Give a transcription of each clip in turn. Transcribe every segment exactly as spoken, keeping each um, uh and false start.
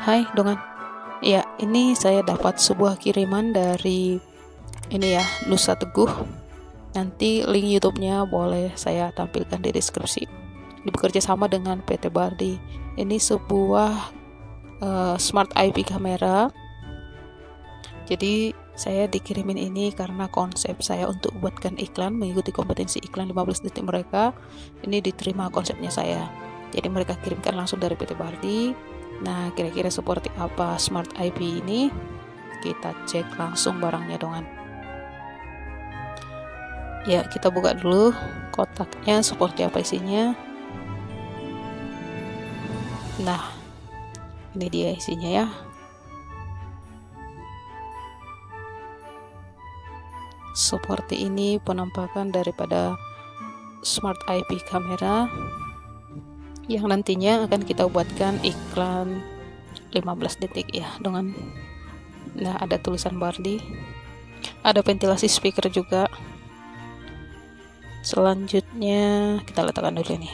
Hai Dongan. Ya, ini saya dapat sebuah kiriman dari ini ya, Nusa Teguh. Nanti link YouTube-nya boleh saya tampilkan di deskripsi. Bekerja sama dengan P T Bardi. Ini sebuah uh, smart I P kamera. Jadi saya dikirimin ini karena konsep saya untuk buatkan iklan, mengikuti kompetensi iklan lima belas detik mereka. Ini diterima konsepnya saya. Jadi mereka kirimkan langsung dari P T Bardi. Nah, kira-kira seperti apa smart I P ini? Kita cek langsung barangnya Dongan. Ya, kita buka dulu kotaknya seperti apa isinya. Nah, ini dia isinya ya. Seperti ini penampakan daripada smart I P kamera yang nantinya akan kita buatkan iklan lima belas detik ya dengan. Nah, ada tulisan Bardi, ada ventilasi speaker juga. Selanjutnya kita letakkan dulu nih.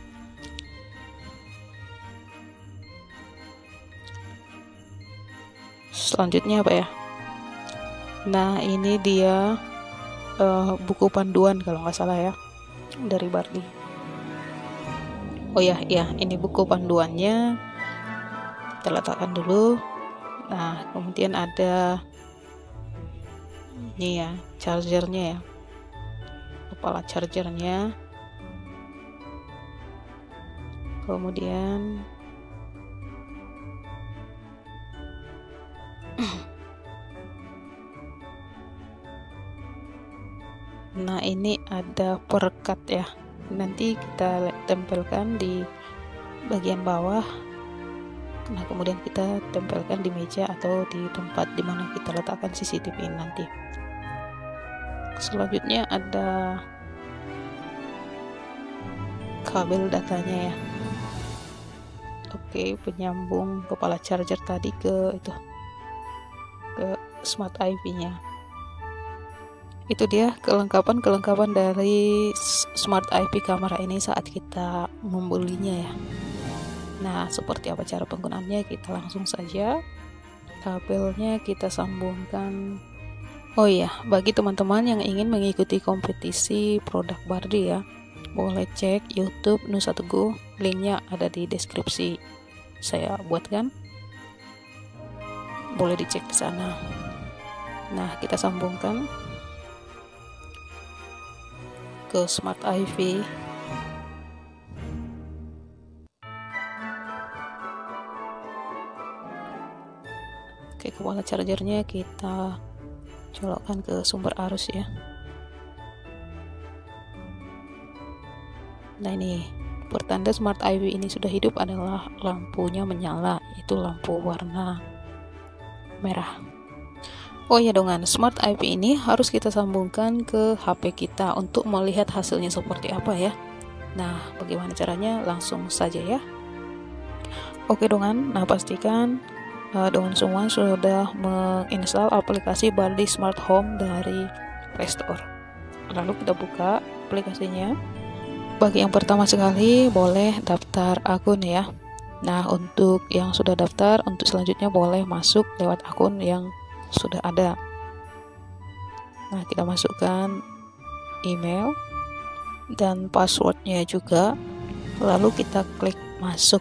Selanjutnya apa ya? Nah, ini dia uh, buku panduan kalau nggak salah ya, dari Bardi. Oh ya, ya, ini buku panduannya. Kita letakkan dulu. Nah, kemudian ada ini ya, chargernya ya, kepala chargernya. Kemudian nah, ini ada perekat ya. Nanti kita tempelkan di bagian bawah. Nah, kemudian kita tempelkan di meja atau di tempat dimana kita letakkan C C T V nanti. Selanjutnya ada kabel datanya ya. Oke, penyambung kepala charger tadi ke itu, ke smart I P-nya. Itu dia kelengkapan-kelengkapan dari smart I P kamera ini saat kita membelinya ya. Nah, seperti apa cara penggunaannya? Kita langsung saja. Kabelnya kita sambungkan. Oh iya, bagi teman-teman yang ingin mengikuti kompetisi produk Bardi ya, boleh cek YouTube Nusa Teguh, linknya ada di deskripsi saya buatkan. Boleh dicek di sana. Nah, kita sambungkan ke smart I P. Oke, kepala chargernya kita colokkan ke sumber arus ya. Nah, ini pertanda smart I P ini sudah hidup adalah lampunya menyala, itu lampu warna merah. Oh ya Dongan, smart I P ini harus kita sambungkan ke H P kita untuk melihat hasilnya seperti apa ya. Nah, bagaimana caranya? Langsung saja ya. Oke Dongan, nah pastikan uh, Dongan semua sudah menginstal aplikasi Bardi Smart Home dari Play Store. Lalu kita buka aplikasinya. Bagi yang pertama sekali boleh daftar akun ya. Nah, untuk yang sudah daftar, untuk selanjutnya boleh masuk lewat akun yang sudah ada. Nah, kita masukkan email dan passwordnya juga, lalu kita klik masuk.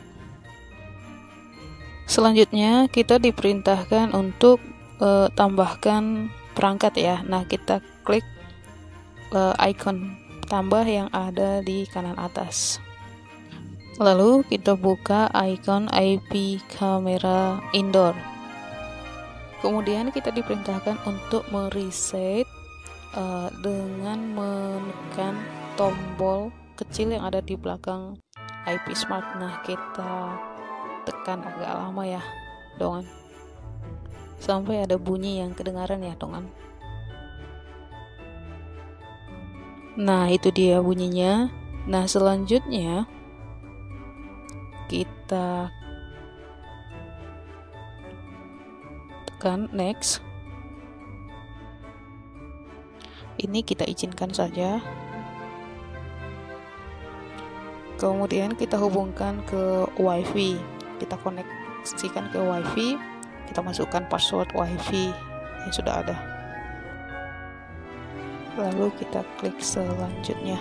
Selanjutnya kita diperintahkan untuk uh, tambahkan perangkat ya. Nah, kita klik uh, icon tambah yang ada di kanan atas, lalu kita buka icon I P kamera indoor. Kemudian kita diperintahkan untuk mereset uh, dengan menekan tombol kecil yang ada di belakang I P Smart. Nah, kita tekan agak lama ya Dongan, sampai ada bunyi yang kedengaran ya Dongan. Nah, itu dia bunyinya. Nah, selanjutnya kita next. Ini kita izinkan saja. Kemudian kita hubungkan ke WiFi. Kita connect koneksikan ke wifi, kita masukkan password wifi yang sudah ada, lalu kita klik selanjutnya.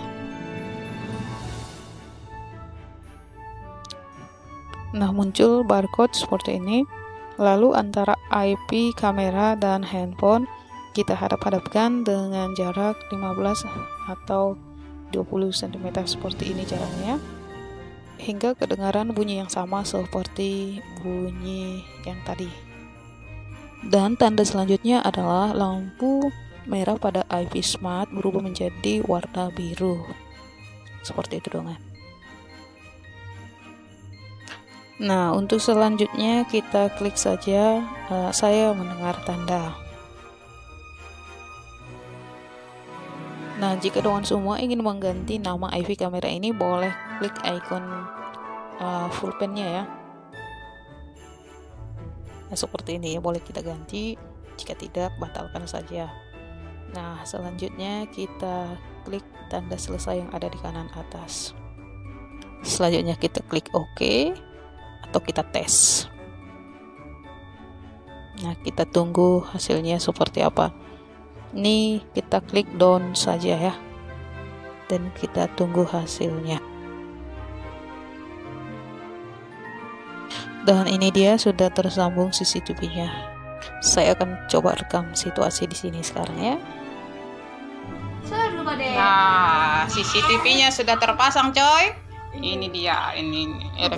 Nah, muncul barcode seperti ini. Lalu antara I P kamera dan handphone kita hadap-hadapkan dengan jarak lima belas atau dua puluh sentimeter seperti ini jaraknya, hingga kedengaran bunyi yang sama seperti bunyi yang tadi. Dan tanda selanjutnya adalah lampu merah pada I P Smart berubah menjadi warna biru. Seperti itu dong. Nah, untuk selanjutnya kita klik saja uh, saya mendengar tanda. Nah, jika dengan semua ingin mengganti nama I P kamera ini, boleh klik icon uh, pulpennya ya. Nah, seperti ini ya, boleh kita ganti. Jika tidak, batalkan saja. Nah, selanjutnya kita klik tanda selesai yang ada di kanan atas. Selanjutnya kita klik OK atau kita tes. Nah, kita tunggu hasilnya seperti apa. Ini kita klik down saja ya, dan kita tunggu hasilnya. Dan ini dia sudah tersambung C C T V-nya. Saya akan coba rekam situasi di sini sekarang ya. Nah, C C T V-nya sudah terpasang, coy. Ini dia, ini ini,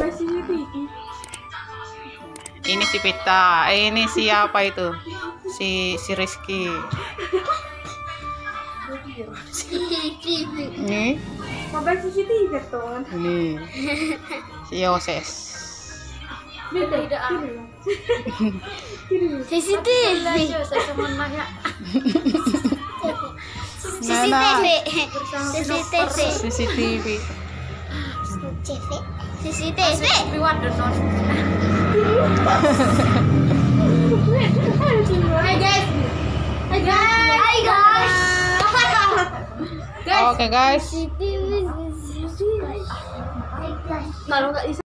ini si Pita, ini siapa itu? Si si Rizky. Ini. Ini. Si Yoses. C C T V. C C T V. C C T V. C C T V. Hai guys. Hai guys. Hai guys. Oke guys. C C T V. Kalau nggak